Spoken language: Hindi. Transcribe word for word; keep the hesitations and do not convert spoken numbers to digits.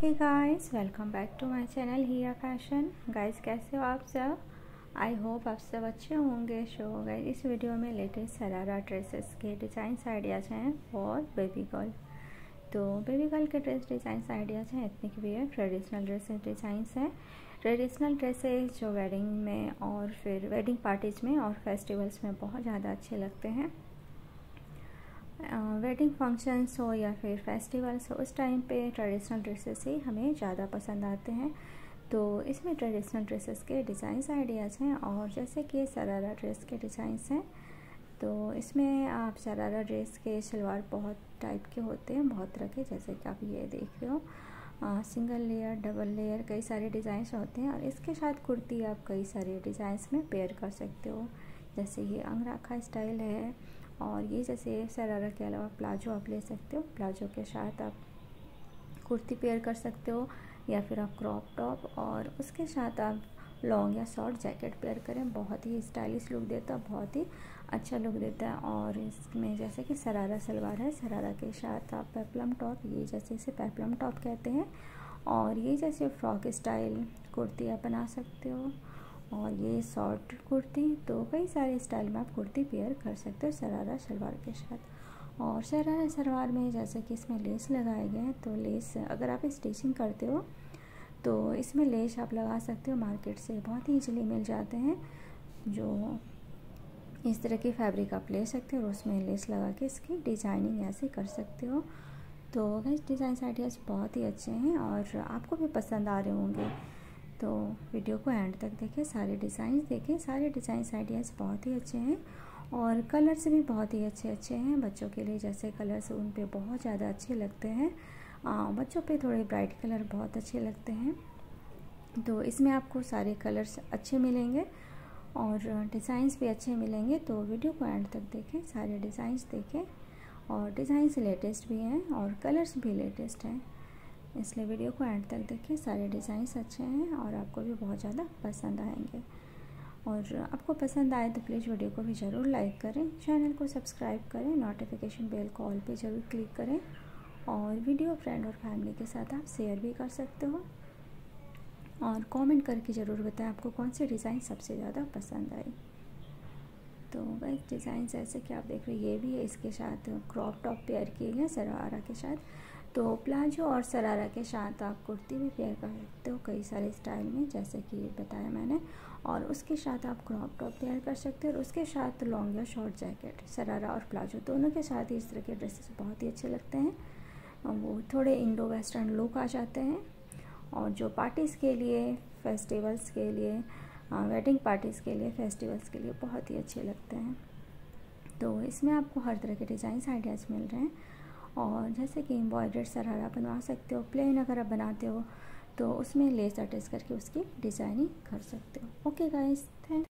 Hey guys, welcome back to my channel Hiya fashion. Guys, कैसे हो आप सब? आई होप आप सब अच्छे होंगे। शो गाइस, इस वीडियो में लेटेस्ट शरारा ड्रेसेस के डिज़ाइंस आइडियाज़ हैं फॉर बेबी गर्ल। तो बेबी गर्ल के ड्रेस डिज़ाइंस आइडियाज़ हैं ethnic wear traditional dresses designs हैं। ट्रेडिशनल ड्रेसेस जो वेडिंग में और फिर वेडिंग पार्टीज़ में और फेस्टिवल्स में बहुत ज़्यादा अच्छे लगते हैं। वेडिंग फंक्शंस हो या फिर फेस्टिवल्स हो, उस टाइम पे ट्रेडिशनल ड्रेसेस ही हमें ज़्यादा पसंद आते हैं। तो इसमें ट्रेडिशनल ड्रेसेस के डिज़ाइंस आइडियाज़ हैं और जैसे कि शरारा ड्रेस के डिज़ाइंस हैं। तो इसमें आप शरारा ड्रेस के सलवार बहुत टाइप के होते हैं, बहुत तरह के, जैसे कि आप ये देख रहे हो, आ, सिंगल लेयर, डबल लेयर, कई सारे डिज़ाइंस होते हैं। और इसके साथ कुर्ती आप कई सारे डिज़ाइंस में पेयर कर सकते हो। जैसे ये अंगरखा स्टाइल है, और ये जैसे शरारा के अलावा प्लाजो आप ले सकते हो। प्लाजो के साथ आप कुर्ती पेयर कर सकते हो, या फिर आप क्रॉप टॉप और उसके साथ आप लॉन्ग या शॉर्ट जैकेट पेयर करें। बहुत ही स्टाइलिश लुक देता है, बहुत ही अच्छा लुक देता है। और इसमें जैसे कि शरारा सलवार है, शरारा के साथ आप पेप्लम टॉप, ये जैसे इसे पेप्लम टॉप कहते हैं, और ये जैसे फ्रॉक स्टाइल कुर्ती आप बना सकते हो। और ये शॉर्ट कुर्ती, तो कई सारे स्टाइल में आप कुर्ती पेयर कर सकते हो शरारा सलवार के साथ। और शरारा सलवार में जैसे कि इसमें लेस लगाए गए हैं, तो लेस अगर आप स्टिचिंग करते हो तो इसमें लेस आप लगा सकते हो, मार्केट से बहुत ही ईजिली मिल जाते हैं। जो इस तरह की फैब्रिक आप ले सकते हो और उसमें लेस लगा के इसकी डिज़ाइनिंग ऐसे कर सकते हो। तो गाइस, डिज़ाइन आइडियाज़ बहुत ही अच्छे हैं और आपको भी पसंद आ रहे होंगे। तो वीडियो को एंड तक देखें, सारे डिज़ाइंस देखें। सारे डिज़ाइंस आइडियाज़ बहुत ही अच्छे हैं और कलर्स भी बहुत ही अच्छे अच्छे हैं। बच्चों के लिए जैसे कलर्स उन पे बहुत ज़्यादा अच्छे लगते हैं। आ, बच्चों पे थोड़े ब्राइट कलर बहुत अच्छे लगते हैं। तो इसमें आपको सारे कलर्स अच्छे मिलेंगे और डिज़ाइंस भी अच्छे मिलेंगे। तो वीडियो को एंड तक देखें, सारे डिज़ाइंस देखें। और डिज़ाइंस लेटेस्ट भी हैं और कलर्स भी लेटेस्ट हैं, इसलिए वीडियो को एंड तक देखिए। सारे डिज़ाइंस अच्छे हैं और आपको भी बहुत ज़्यादा पसंद आएंगे। और आपको पसंद आए तो प्लीज़ वीडियो को भी ज़रूर लाइक करें, चैनल को सब्सक्राइब करें, नोटिफिकेशन बेल को ऑल पे ज़रूर क्लिक करें। और वीडियो फ्रेंड और फैमिली के साथ आप शेयर भी कर सकते हो। और कमेंट करके ज़रूर बताएं आपको कौन सी डिज़ाइन सबसे ज़्यादा पसंद आई। तो वही डिज़ाइन जैसे कि आप देख रहे हैं, ये भी है, इसके साथ क्रॉप टॉप पेयर की है शरारा के साथ। तो प्लाजो और शरारा के साथ आप कुर्ती भी पेयर कर सकते हो कई सारे स्टाइल में, जैसे कि बताया मैंने। और उसके साथ आप क्रॉप टॉप पेयर कर सकते हो और उसके साथ लॉन्ग या शॉर्ट जैकेट। शरारा और प्लाजो दोनों के साथ ही इस तरह के ड्रेसेस बहुत ही अच्छे लगते हैं, वो थोड़े इंडो वेस्टर्न लुक आ जाते हैं। और जो पार्टीज़ के लिए, फेस्टिवल्स के लिए, वेडिंग पार्टीज़ के लिए, फेस्टिवल्स के लिए बहुत ही अच्छे लगते हैं। तो इसमें आपको हर तरह के डिज़ाइंस आइडियाज़ मिल रहे हैं। और जैसे कि एम्ब्रॉयडर्ड शरारा बनवा सकते हो, प्लेन अगर आप बनाते हो तो उसमें लेस अटैच करके उसकी डिज़ाइनिंग कर सकते हो। Okay guys, thank